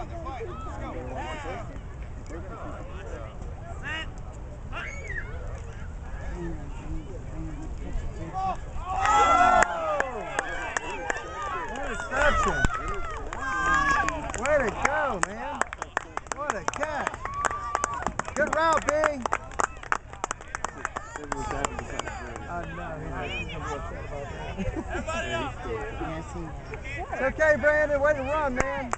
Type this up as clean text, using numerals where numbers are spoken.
Interception. Way to go, man. What a catch. Good route, Bing. It's okay, Brandon. Way to run, man.